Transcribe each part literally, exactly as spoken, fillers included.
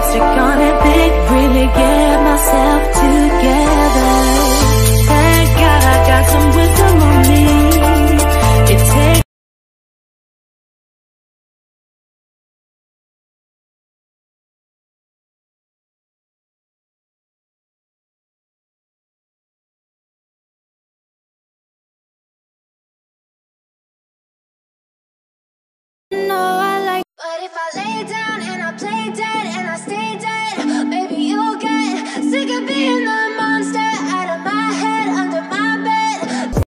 stick on it big, really get myself together. Thank God I got some wisdom on me. It takes But if I lay down and I play dead and I stay dead, maybe you'll get sick of being the monster out of my head, under my bed.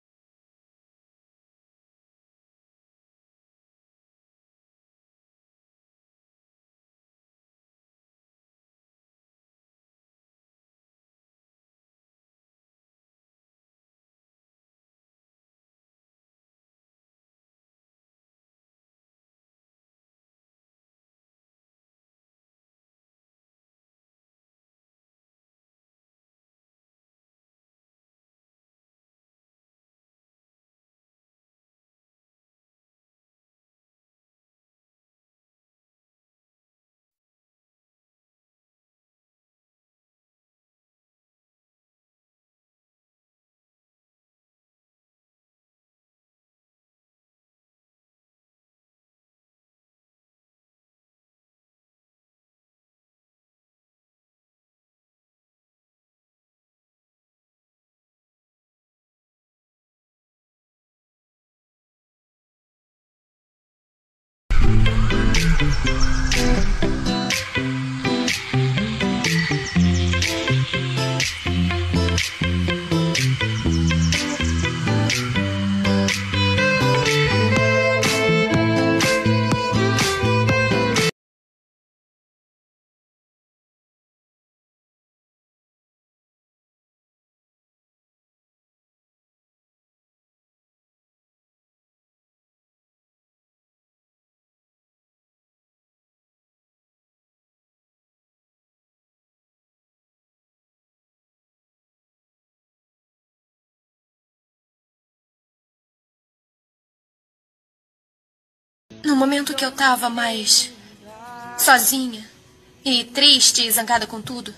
No momento que eu tava mais sozinha e triste e zangada com tudo,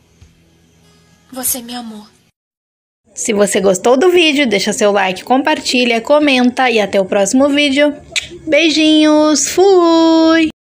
você me amou. Se você gostou do vídeo, deixa seu like, compartilha, comenta e até o próximo vídeo. Beijinhos, fui!